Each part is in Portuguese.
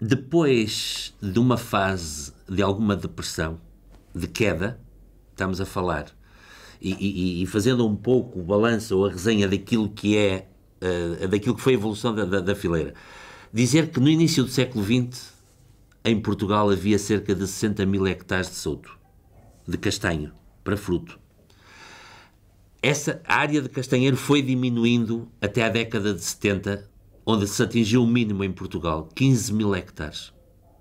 Depois de uma fase de alguma depressão, de queda, estamos a falar, e fazendo um pouco o balanço ou a resenha daquilo que é, daquilo que foi a evolução da fileira, dizer que no início do século XX, em Portugal havia cerca de 60 mil hectares de solto, de castanho, para fruto. Essa área de castanheiro foi diminuindo até à década de 70, onde se atingiu o mínimo em Portugal, 15 mil hectares.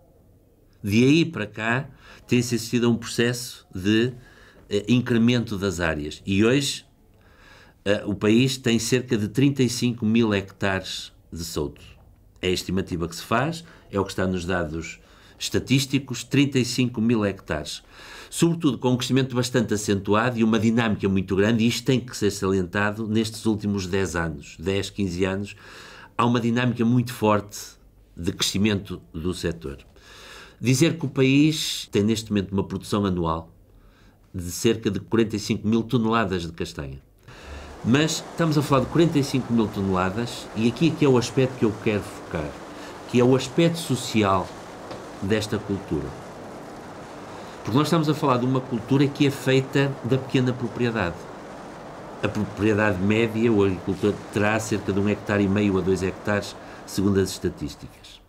De aí para cá, tem-se assistido a um processo de incremento das áreas. E hoje, o país tem cerca de 35 mil hectares de solto. É a estimativa que se faz, é o que está nos dados estatísticos, 35 mil hectares. Sobretudo com um crescimento bastante acentuado e uma dinâmica muito grande, e isto tem que ser salientado nestes últimos 10 anos, 10, 15 anos, há uma dinâmica muito forte de crescimento do setor. Dizer que o país tem neste momento uma produção anual de cerca de 45 mil toneladas de castanha. Mas estamos a falar de 45 mil toneladas e aqui é o aspecto que eu quero focar, que é o aspecto social desta cultura. Porque nós estamos a falar de uma cultura que é feita da pequena propriedade. A propriedade média, o agricultor terá cerca de 1,5 hectare a 2 hectares, segundo as estatísticas.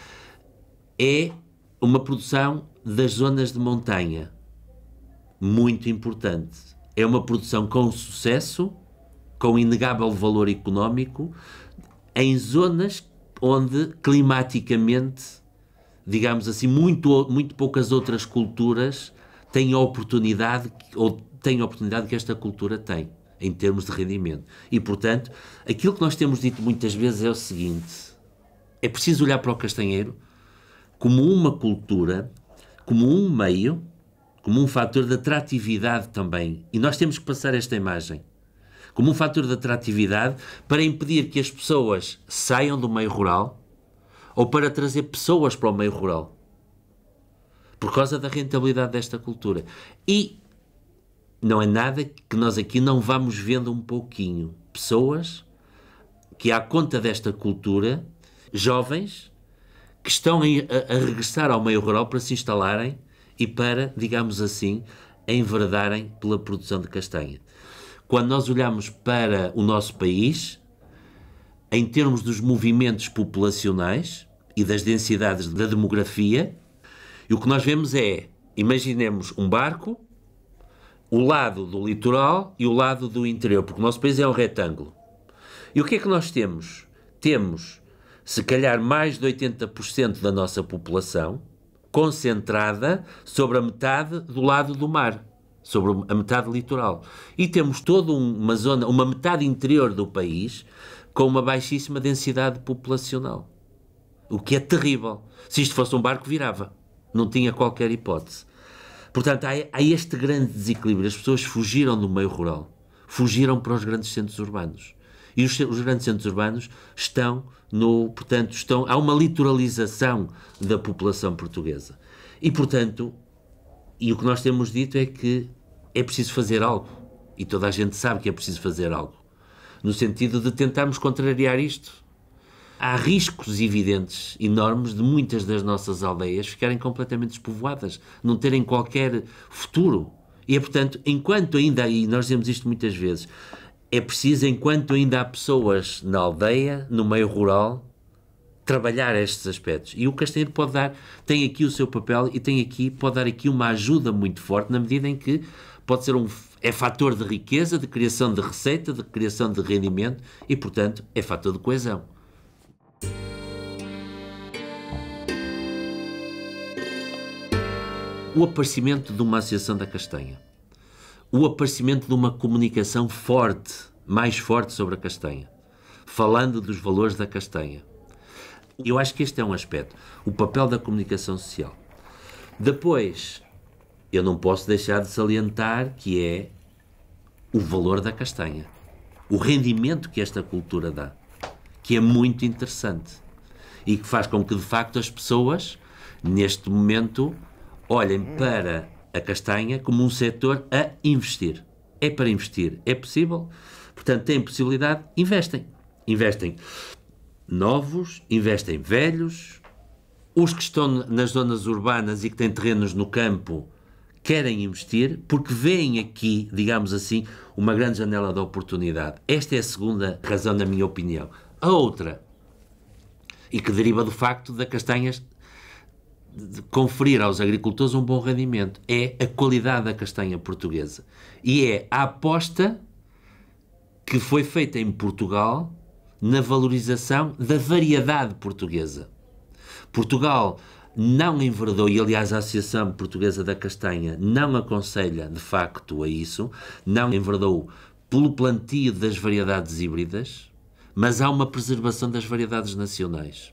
É uma produção das zonas de montanha, muito importante. É uma produção com sucesso, com inegável valor económico, em zonas onde climaticamente, digamos assim, muito poucas outras culturas têm a oportunidade, que esta cultura tem, em termos de rendimento. E, portanto, aquilo que nós temos dito muitas vezes é o seguinte: é preciso olhar para o castanheiro como uma cultura, como um meio, como um fator de atratividade também. E nós temos que passar esta imagem como um fator de atratividade para impedir que as pessoas saiam do meio rural ou para trazer pessoas para o meio rural, por causa da rentabilidade desta cultura. E não é nada que nós aqui não vamos vendo um pouquinho. Pessoas que, à conta desta cultura, jovens, que estão a regressar ao meio rural para se instalarem e para, digamos assim, enveredarem pela produção de castanha. Quando nós olhamos para o nosso país, em termos dos movimentos populacionais e das densidades da demografia, e o que nós vemos é, imaginemos um barco, o lado do litoral e o lado do interior, porque o nosso país é um retângulo. E o que é que nós temos? Temos, se calhar, mais de 80% da nossa população concentrada sobre a metade do lado do mar, sobre a metade litoral. E temos toda uma zona, uma metade interior do país, com uma baixíssima densidade populacional. O que é terrível. Se isto fosse um barco, virava. Não tinha qualquer hipótese. Portanto, há este grande desequilíbrio. As pessoas fugiram do meio rural. Fugiram para os grandes centros urbanos. E os grandes centros urbanos há uma litoralização da população portuguesa. E, portanto, o que nós temos dito é que é preciso fazer algo. E toda a gente sabe que é preciso fazer algo. No sentido de tentarmos contrariar isto. Há riscos evidentes, enormes, de muitas das nossas aldeias ficarem completamente despovoadas, não terem qualquer futuro. E é, portanto, enquanto ainda há, e nós dizemos isto muitas vezes, é preciso, enquanto ainda há pessoas na aldeia, no meio rural, trabalhar estes aspectos. E o castanheiro tem aqui o seu papel e pode dar aqui uma ajuda muito forte, na medida em que pode ser é fator de riqueza, de criação de receita, de criação de rendimento e, portanto, é fator de coesão. O aparecimento de uma associação da castanha, o aparecimento de uma comunicação forte, mais forte sobre a castanha, falando dos valores da castanha. Eu acho que este é um aspecto, o papel da comunicação social. Depois, eu não posso deixar de salientar que é o valor da castanha, o rendimento que esta cultura dá, que é muito interessante e que faz com que, de facto, as pessoas, neste momento, olhem para a castanha como um setor a investir. É para investir, é possível. Portanto, têm possibilidade, investem. Investem novos, investem velhos, Os que estão nas zonas urbanas e que têm terrenos no campo querem investir porque veem aqui, digamos assim, uma grande janela de oportunidade. Esta é a segunda razão, na minha opinião. A outra, e que deriva do facto da castanha de conferir aos agricultores um bom rendimento, é a qualidade da castanha portuguesa. E é a aposta que foi feita em Portugal na valorização da variedade portuguesa. Portugal não enverdou, e aliás a Associação Portuguesa da Castanha não aconselha de facto a isso, não enverdou pelo plantio das variedades híbridas, mas há uma preservação das variedades nacionais.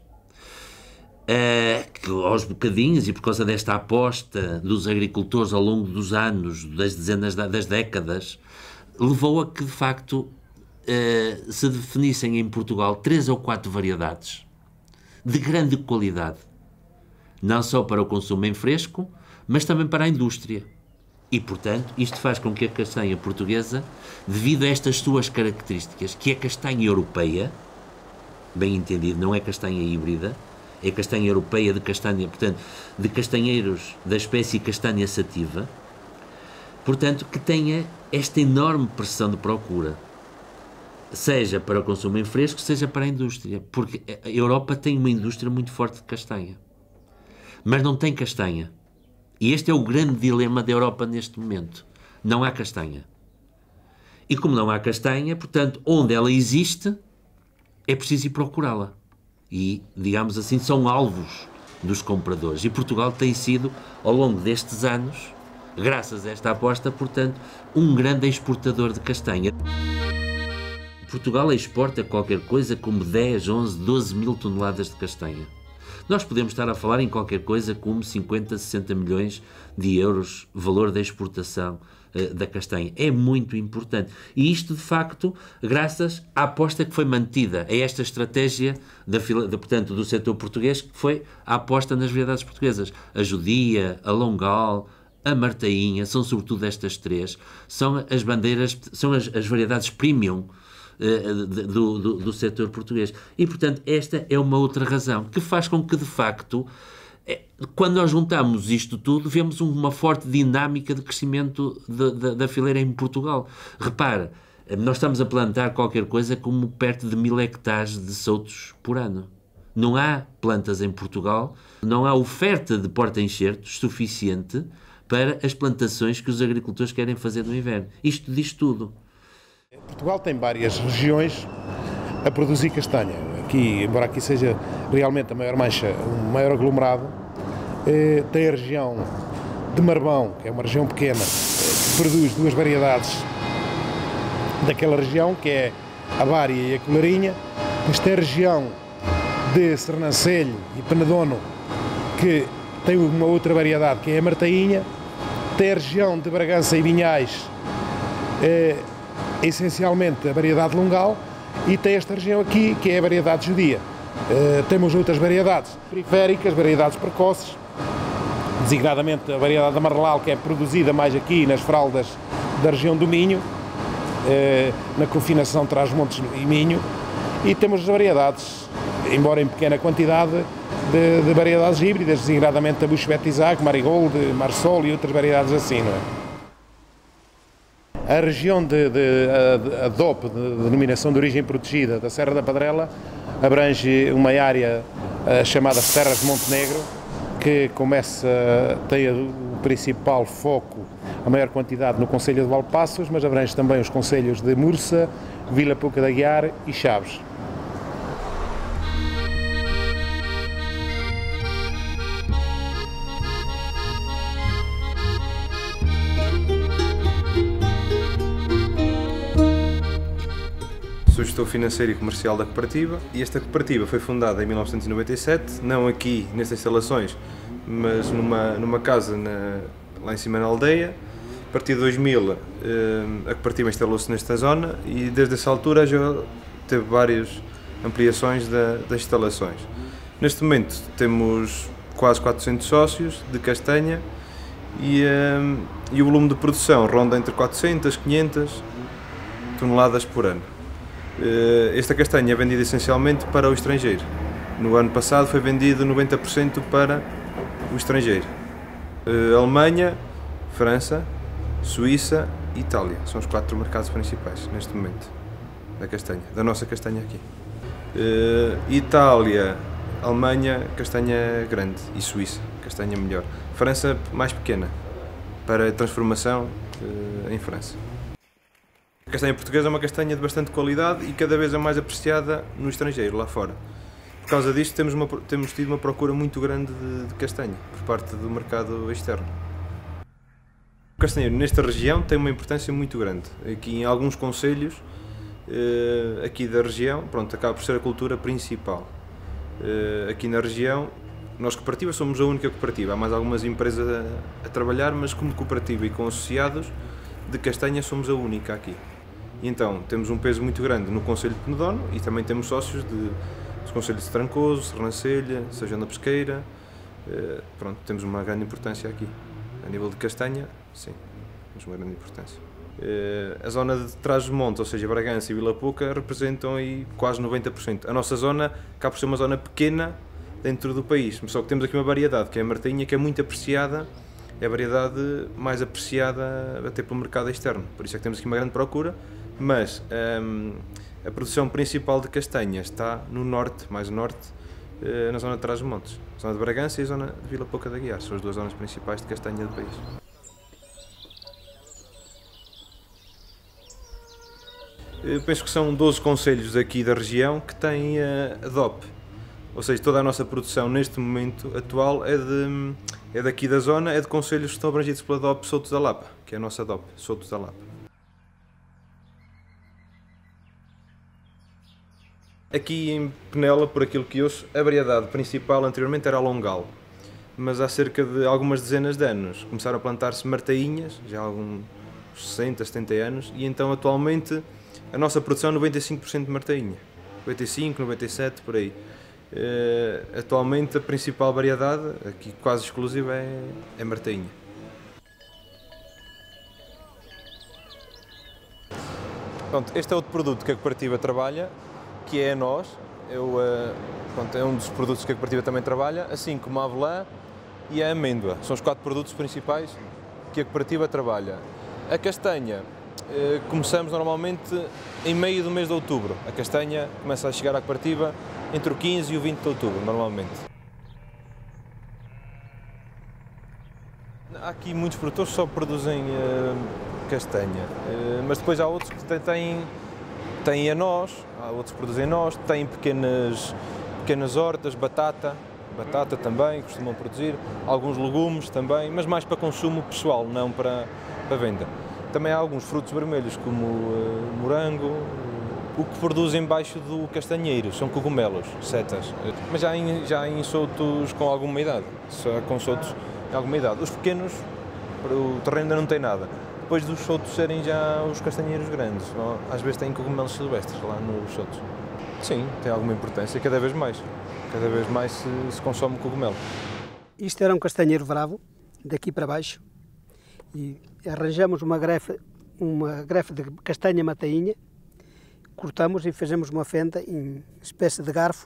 Que aos bocadinhos, e por causa desta aposta dos agricultores ao longo dos anos, das dezenas, das décadas, levou a que de facto se definissem em Portugal 3 ou 4 variedades de grande qualidade, não só para o consumo em fresco, mas também para a indústria. E, portanto, isto faz com que a castanha portuguesa, devido a estas suas características, que é castanha europeia, bem entendido, não é castanha híbrida, é castanha europeia de castanha, portanto, de castanheiros da espécie castanha sativa, portanto, que tenha esta enorme pressão de procura, seja para o consumo em fresco, seja para a indústria, porque a Europa tem uma indústria muito forte de castanha, mas não tem castanha. E este é o grande dilema da Europa neste momento. Não há castanha. E como não há castanha, portanto, onde ela existe, é preciso ir procurá-la. E, digamos assim, são alvos dos compradores. E Portugal tem sido, ao longo destes anos, graças a esta aposta, portanto, um grande exportador de castanha. Portugal exporta qualquer coisa como 10, 11, 12 mil toneladas de castanha. Nós podemos estar a falar em qualquer coisa como 50, 60 milhões de euros valor da exportação da castanha. É muito importante. E isto, de facto, graças à aposta que foi mantida, a esta estratégia portanto, do setor português, que foi a aposta nas variedades portuguesas. A Judia, a Longal, a Martainha, são sobretudo estas três, são as bandeiras, são as variedades premium do setor português. E, portanto, esta é uma outra razão que faz com que, de facto, quando nós juntamos isto tudo, vemos uma forte dinâmica de crescimento da fileira em Portugal. Repara, nós estamos a plantar qualquer coisa como perto de 1000 hectares de soltos por ano. Não há plantas em Portugal, não há oferta de porta-enxertos suficiente para as plantações que os agricultores querem fazer no inverno. Isto diz tudo. Portugal tem várias regiões a produzir castanha. Aqui, embora aqui seja realmente a maior mancha, o maior aglomerado, tem a região de Marbão, que é uma região pequena, que produz 2 variedades daquela região, que é a Vária e a Colarinha. Depois tem a região de Sernancelho e Penedono, que tem uma outra variedade, que é a Martainha. Tem a região de Bragança e Vinhais, essencialmente a variedade Longal, e tem esta região aqui, que é a variedade Judia. Temos outras variedades periféricas, variedades precoces, designadamente a variedade Amarelal, que é produzida mais aqui nas fraldas da região do Minho, na confinação Trás-os-Montes e Minho, e temos as variedades, embora em pequena quantidade, de variedades híbridas, designadamente a Bushbet Isaac, Marigold, Marsol e outras variedades assim, não é? A região a DOP, de Denominação de Origem Protegida, da Serra da Padrela, abrange uma área chamada Terras de Montenegro, que tem o principal foco, a maior quantidade no concelho de Valpassos, mas abrange também os concelhos de Mursa, Vila Pouca da Guiar e Chaves. Sou gestor financeiro e comercial da cooperativa, e esta cooperativa foi fundada em 1997, não aqui nestas instalações, mas numa casa lá em cima na aldeia. A partir de 2000 a cooperativa instalou-se nesta zona e desde essa altura já teve várias ampliações das instalações. Neste momento temos quase 400 sócios de castanha e o volume de produção ronda entre 400 e 500 toneladas por ano. Esta castanha é vendida essencialmente para o estrangeiro, No ano passado foi vendido 90% para o estrangeiro. Alemanha, França, Suíça e Itália são os 4 mercados principais neste momento da castanha, da nossa castanha aqui. Itália, Alemanha, castanha grande, e Suíça, castanha melhor. França mais pequena, para transformação em França. A castanha portuguesa é uma castanha de bastante qualidade e cada vez é mais apreciada no estrangeiro, lá fora. Por causa disto temos tido uma procura muito grande de castanha, por parte do mercado externo. O castanheiro nesta região tem uma importância muito grande. Aqui em alguns concelhos, aqui da região, pronto, acaba por ser a cultura principal. Aqui na região, nós cooperativa somos a única cooperativa, há mais algumas empresas a trabalhar, mas como cooperativa e com associados de castanha somos a única aqui. E então temos um peso muito grande no concelho de Penedono e também temos sócios dos concelhos de Trancoso, Sernancelha, Sejão da Pesqueira. Pronto, temos uma grande importância aqui. A nível de castanha, sim, temos uma grande importância. A zona de Trás-os-Montes, ou seja, Bragança e Vila Pouca, representam aí quase 90%. A nossa zona acaba por ser uma zona pequena dentro do país, só que temos aqui uma variedade, que é a Martainha, que é muito apreciada, é a variedade mais apreciada até pelo mercado externo, por isso é que temos aqui uma grande procura, mas a produção principal de castanha está no norte, mais norte, na zona de Trás-os-Montes, zona de Bragança e a zona de Vila Pouca de Aguiar, são as 2 zonas principais de castanha do país. Eu penso que são 12 concelhos aqui da região que têm a DOP, ou seja, toda a nossa produção neste momento atual é daqui da zona, é de concelhos que estão abrangidos pela DOP Soutos da Lapa, que é a nossa DOP, Soutos da Lapa. Aqui em Penela, por aquilo que ouço, a variedade principal anteriormente era a Longal, mas há cerca de algumas dezenas de anos começaram a plantar-se martainhas, já há alguns 60, 70 anos, e então atualmente a nossa produção é 95% de martainha, 95, 97, por aí. Atualmente a principal variedade, aqui quase exclusiva, é martainha. Pronto, este é outro produto que a cooperativa trabalha, que é a noz. Pronto, é um dos produtos que a cooperativa também trabalha, assim como a avelã e a amêndoa. São os 4 produtos principais que a cooperativa trabalha. A castanha, começamos normalmente em meio do mês de outubro. A castanha começa a chegar à cooperativa entre o 15 e o 20 de outubro, normalmente. Há aqui muitos produtores que só produzem castanha, mas depois há outros que têm a noz, há outros que produzem noz, têm pequenas hortas, batata também, costumam produzir, alguns legumes também, mas mais para consumo pessoal, não para venda. Também há alguns frutos vermelhos, como morango, o que produzem embaixo do castanheiro, são cogumelos, setas, mas já em soutos com alguma idade, só com soutos de alguma idade. Os pequenos, o terreno ainda não tem nada. Depois dos soutos serem já os castanheiros grandes, não? Às vezes têm cogumelos silvestres lá nos soutos. Sim, tem alguma importância, cada vez mais se consome cogumelo. Isto era um castanheiro bravo, daqui para baixo, e arranjamos uma grefe de castanha matainha, cortamos e fazemos uma fenda em espécie de garfo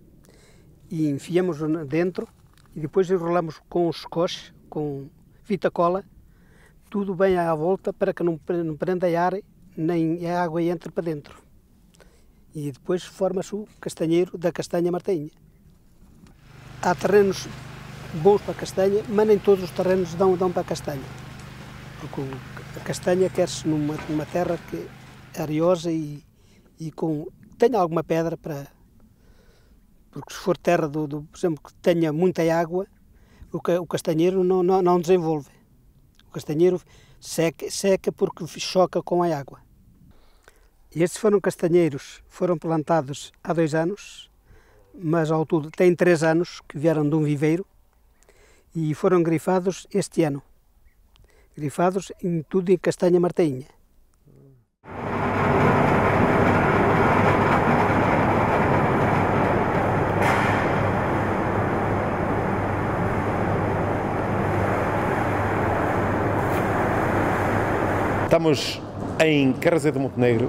e enfiamos dentro e depois enrolamos com os coches, com fita cola, tudo bem à volta para que não prenda ar nem a água entre para dentro. E depois forma-se o castanheiro da castanha martainha. Há terrenos bons para a castanha, mas nem todos os terrenos dão para a castanha. Porque a castanha quer-se numa terra que é areosa e tenha alguma pedra para... Porque se for terra, por exemplo, que tenha muita água, o castanheiro não desenvolve. O castanheiro seca porque choca com a água. E estes foram plantados há 2 anos, mas ao todo têm 3 anos que vieram de um viveiro e foram grifados este ano. Grifados tudo em castanha martainha. Estamos em Carrasé de Montenegro,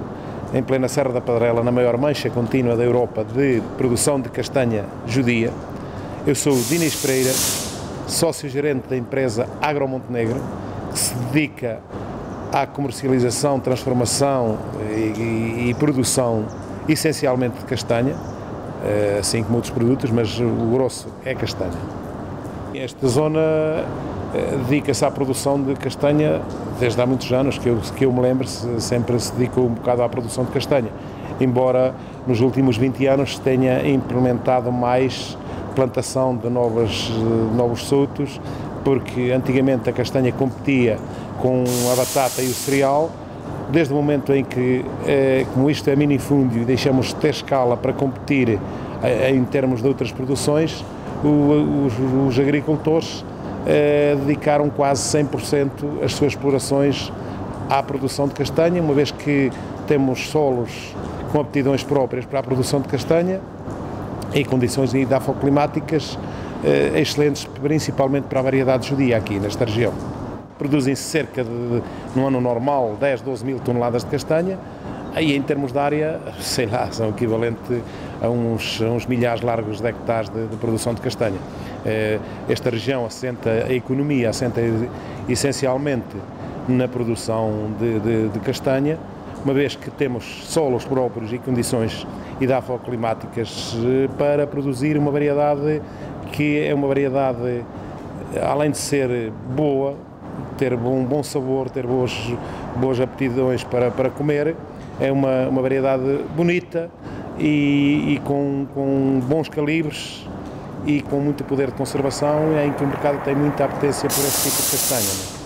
em plena Serra da Padrela, na maior mancha contínua da Europa de produção de castanha judia. Eu sou o Dinis Pereira, sócio-gerente da empresa Agro Montenegro, que se dedica à comercialização, transformação e produção essencialmente de castanha, assim como outros produtos, mas o grosso é castanha. Esta zona dedica-se à produção de castanha desde há muitos anos, que eu me lembro, sempre se dedicou um bocado à produção de castanha, embora nos últimos 20 anos se tenha implementado mais plantação de novos frutos, porque antigamente a castanha competia com a batata e o cereal. Desde o momento em que, como isto é minifúndio e deixamos de ter escala para competir em termos de outras produções, os agricultores dedicaram quase 100% as suas explorações à produção de castanha, uma vez que temos solos com aptidões próprias para a produção de castanha e condições edafoclimáticas excelentes, principalmente para a variedade judia aqui nesta região. Produzem-se cerca de, no ano normal, 10, 12 mil toneladas de castanha, aí em termos de área, sei lá, são equivalente a uns milhares largos de hectares de produção de castanha. Esta região a economia assenta essencialmente na produção de castanha, uma vez que temos solos próprios e condições edafoclimáticas para produzir uma variedade que é uma variedade, além de ser boa, ter bom sabor, ter boas aptidões para comer, é uma variedade bonita e com bons calibres e com muito poder de conservação, em que o mercado tem muita apetência por esse tipo de castanha.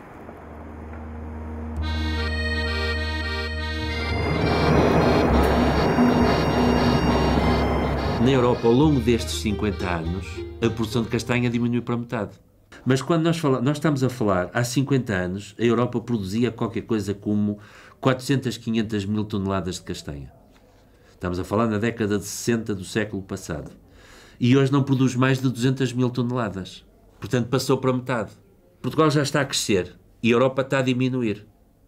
Na Europa, ao longo destes 50 anos, a produção de castanha diminuiu para metade. Mas quando nós estamos a falar, há 50 anos, a Europa produzia qualquer coisa como 400, 500 mil toneladas de castanha. Estamos a falar na década de 60 do século passado. E hoje não produz mais de 200 mil toneladas. Portanto, passou para metade. Portugal já está a crescer e a Europa está a diminuir.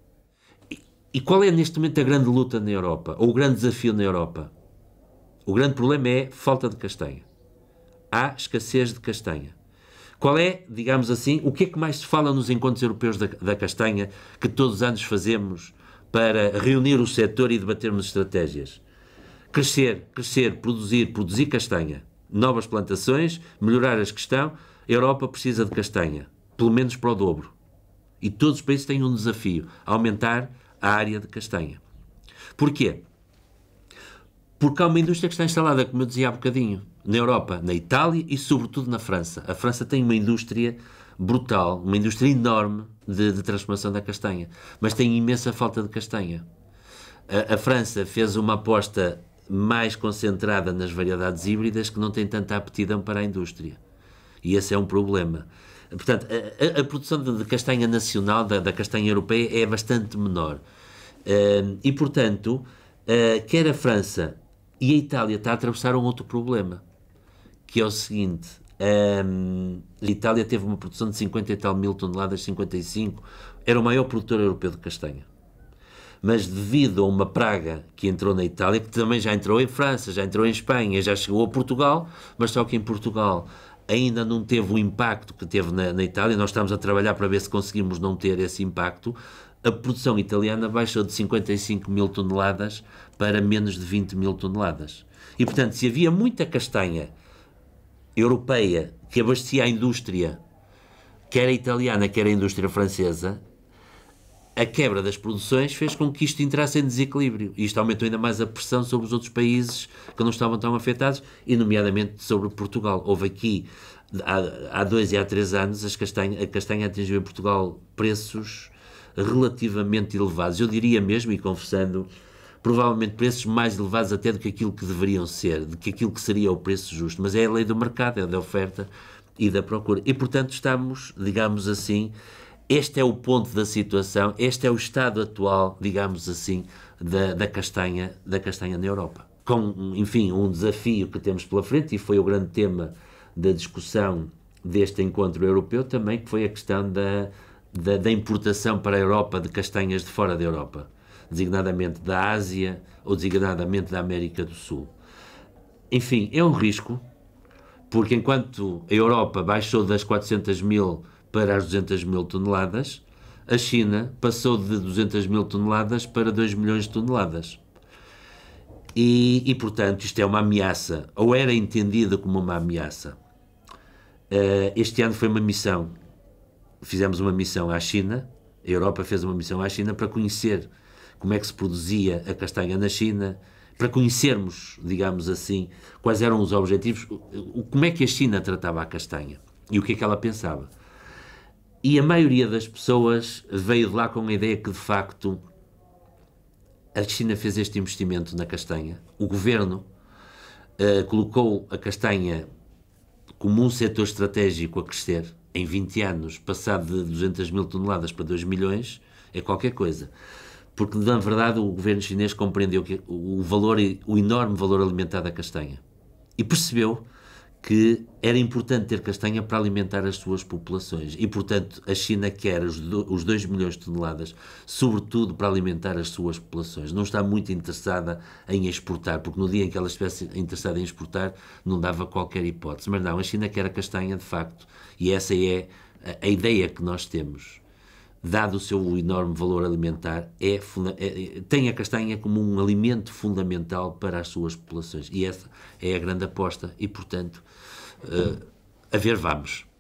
E qual é neste momento a grande luta na Europa? Ou o grande desafio na Europa? O grande problema é falta de castanha. Há escassez de castanha. Qual é, digamos assim, o que é que mais se fala nos encontros europeus da castanha que todos os anos fazemos para reunir o setor e debatermos estratégias? Crescer, produzir castanha. Novas plantações, melhorar a questão. A Europa precisa de castanha, pelo menos para o dobro. E todos os países têm um desafio, aumentar a área de castanha. Porquê? Porque há uma indústria que está instalada, como eu dizia há bocadinho, na Europa, na Itália e sobretudo na França. A França tem uma indústria brutal, uma indústria enorme de transformação da castanha, mas tem imensa falta de castanha. A França fez uma aposta mais concentrada nas variedades híbridas que não tem tanta aptidão para a indústria. E esse é um problema. Portanto, a produção de castanha nacional, da castanha europeia, é bastante menor. E, portanto, quer a França e a Itália está a atravessar um outro problema, que é o seguinte: a Itália teve uma produção de 50 e tal mil toneladas, 55, era o maior produtor europeu de castanha. Mas devido a uma praga que entrou na Itália, que também já entrou em França, já entrou em Espanha, já chegou a Portugal, mas só que em Portugal ainda não teve o impacto que teve na Itália. Nós estamos a trabalhar para ver se conseguimos não ter esse impacto. A produção italiana baixou de 55 mil toneladas para menos de 20 mil toneladas. E, portanto, se havia muita castanha europeia que abastecia a indústria, quer a italiana, quer a indústria francesa, a quebra das produções fez com que isto entrasse em desequilíbrio. E isto aumentou ainda mais a pressão sobre os outros países que não estavam tão afetados, e nomeadamente sobre Portugal. Houve aqui, há 2 e há 3 anos, a castanha atingiu em Portugal preços relativamente elevados. Eu diria mesmo, e confessando, provavelmente preços mais elevados até do que aquilo que deveriam ser, do que aquilo que seria o preço justo. Mas é a lei do mercado, é da oferta e da procura. E, portanto, estamos, digamos assim, este é o ponto da situação, este é o estado atual, digamos assim, da castanha na Europa. Com, enfim, um desafio que temos pela frente, e foi o grande tema da discussão deste encontro europeu também, que foi a questão da importação para a Europa de castanhas de fora da Europa. designadamente da Ásia ou designadamente da América do Sul. Enfim, é um risco, porque enquanto a Europa baixou das 400 mil para as 200 mil toneladas, a China passou de 200 mil toneladas para 2 milhões de toneladas. E, portanto, isto é uma ameaça, ou era entendida como uma ameaça. Este ano foi uma missão, fizemos uma missão à China, a Europa fez uma missão à China para conhecer como é que se produzia a castanha na China, para conhecermos, digamos assim, quais eram os objetivos, como é que a China tratava a castanha e o que é que ela pensava. E a maioria das pessoas veio de lá com a ideia que, de facto, a China fez este investimento na castanha. O governo colocou a castanha como um setor estratégico a crescer. Em 20 anos, passar de 200 mil toneladas para 2 milhões, é qualquer coisa. Porque, na verdade, o governo chinês compreendeu que o enorme valor alimentar da castanha e percebeu que era importante ter castanha para alimentar as suas populações. E, portanto, a China quer os 2 milhões de toneladas, sobretudo para alimentar as suas populações. Não está muito interessada em exportar, porque no dia em que ela estivesse interessada em exportar, não dava qualquer hipótese. Mas não, a China quer a castanha, de facto, e essa é a ideia que nós temos. Dado o seu enorme valor alimentar, tem a castanha como um alimento fundamental para as suas populações. E essa é a grande aposta e, portanto, a ver vamos.